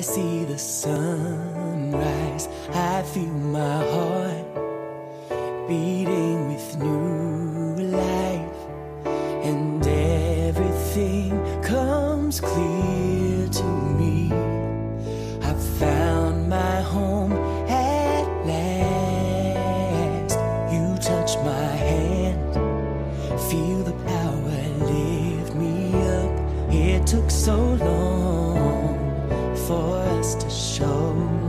see the sunrise, I feel my heart beating with new life, and everything comes clear to me. I've found my home at last. You touch my hand, feel the power lift me up. It took so long for us to show